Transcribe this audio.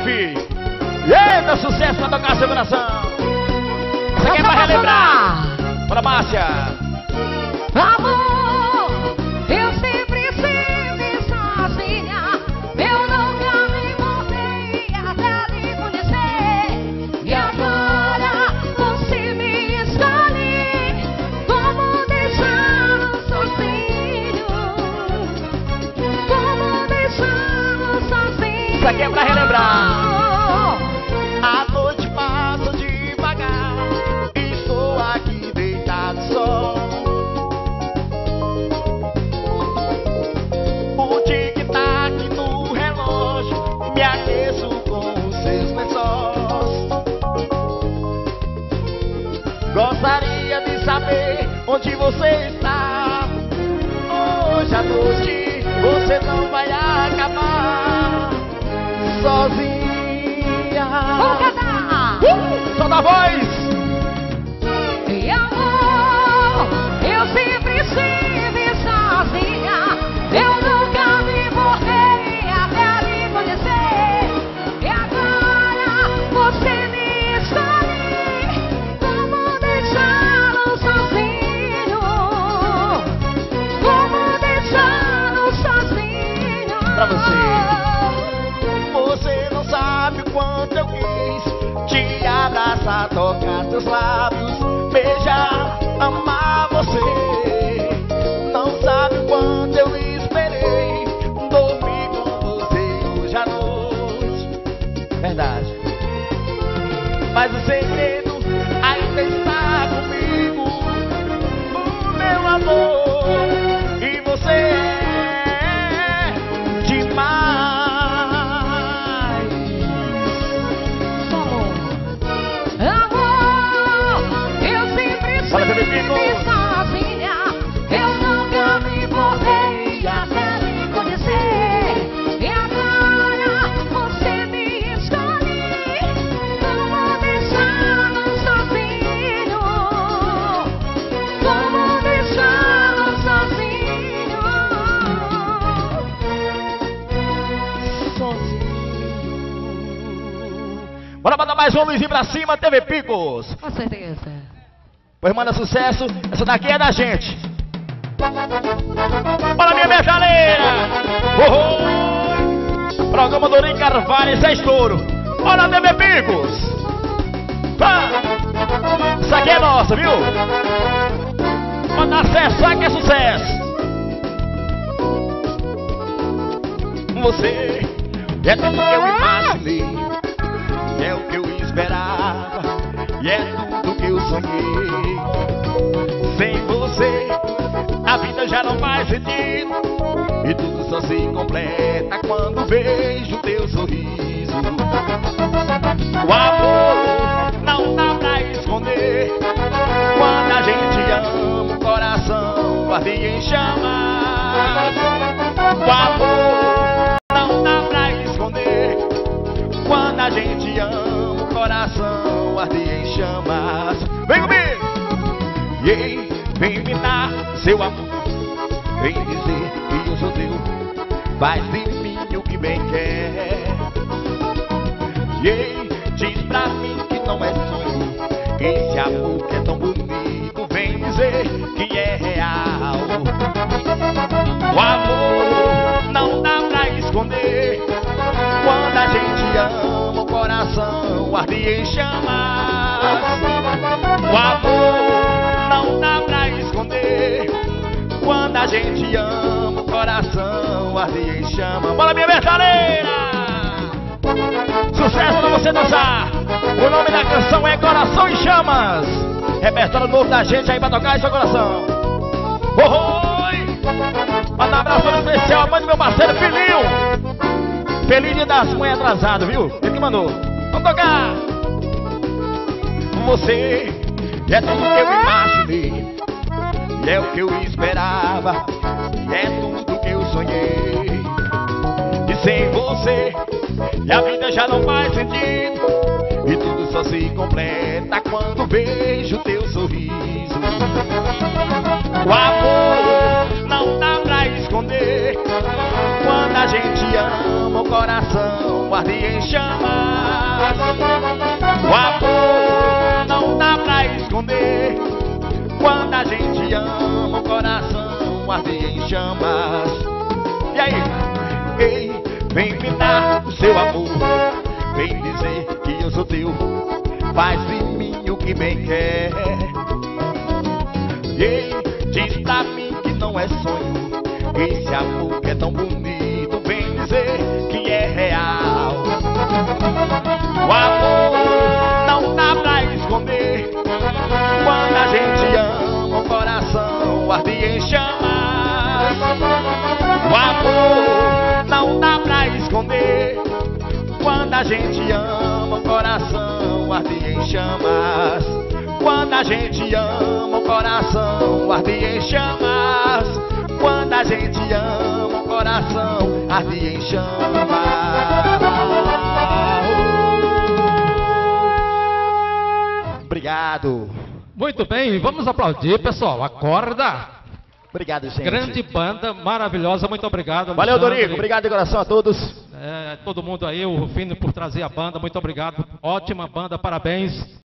ouvir. Eita, sucesso pra tocar seu coração. Isso aqui é pra relembrar. Bora, Márcia. Amor, eu sempre estive sozinha. Eu nunca me mostrei até lhe conhecer. E agora você me escolhe. Como deixá-lo sozinho? Como deixá-lo sozinho? Isso aqui é pra relembrar. A noite passa devagar. Estou aqui deitado só. O tic-tac no relógio. Me aqueço com os seus lençóis. Gostaria de saber onde você está. Hoje à noite você não vai acabar sozinha. Vamos cantar! Só da voz! E amor, eu sempre estive sozinha. Eu nunca me importei até lhe conhecer. E agora você me escolhe. Como deixá-lo sozinho? Como deixá-lo sozinho? Pra você não sabe o quanto eu quis te abraçar, tocar teus lábios, beijar, amar você. Não sabe o quanto eu esperei dormir com você hoje à noite. Verdade. Mas o segredo ainda está comigo, o meu amor. E você é demais. Fala, estive sozinha, eu nunca me importei até lhe conhecer. E agora você me escolhe. Como deixá-lo sozinho? Como deixá-lo sozinho? Bora botar mais um Luizinho pra cima, TV Picos. Com certeza. Pois manda sucesso, essa daqui é da gente. Bora, minha metaleira! Oh, programa Dorinho Carvalho, esse é estouro. Bora, TV Picos! Isso aqui é nossa, viu? Manda acesso, aqui é sucesso. Você é tudo que eu imaginei, é o que eu esperava, e é tudo que eu sonhei. Sem você, a vida já não faz sentido, e tudo só se completa quando vejo teu sorriso. O amor não dá pra esconder, quando a gente ama, o coração arde em chamas. O amor não dá pra esconder, quando a gente ama, o coração arde em chamas. Vem comigo! Vem me dar seu amor, vem dizer que eu sou teu, faz de mim o que bem quer. Diz pra mim que não é sonho, esse amor que é tão bonito, vem dizer que é real. O amor não dá pra esconder, quando a gente ama, o coração arde em chamas. O amor não dá pra esconder, quando a gente ama, o coração arde em chama. Bora, minha metaleira! Sucesso pra você dançar! O nome da canção é Coração em Chamas. Repertório novo da gente aí pra tocar em seu coração. Oi! Manda um abraço especial à mãe do meu parceiro Filhinho. Feliz dia das mães atrasado, viu? Ele que mandou. Vamos tocar! Você é tudo que eu imaginei, e é o que eu esperava, e é tudo que eu sonhei. E sem você, a vida já não faz sentido, e tudo só se completa quando vejo teu sorriso. O amor não dá pra esconder, quando a gente ama, ama, o coração arde em chamas. O amor não dá pra esconder. Quando a gente ama, o coração arde em chamas. E aí? Ei, vem me dar o seu amor, vem dizer que eu sou teu, faz de mim o que bem quer. Ei, diz pra mim que não é sonho, esse amor que é tão bonito, vem dizer que é real. O amor não dá pra esconder. Quando a gente ama, o coração arde em chamas. O amor não dá pra esconder. Quando a gente ama, o coração arde em chamas. Quando a gente ama, o coração arde em chamas. Quando a gente ama, o coração arde em chamas. Obrigado. Muito bem, vamos aplaudir, pessoal. Acorda. Obrigado, gente. Grande banda, maravilhosa. Muito obrigado, Valeu, Alexandre. Dorico. Obrigado de coração a todos. Todo mundo aí, o Rufino por trazer a banda. Muito obrigado. Ótima banda, parabéns.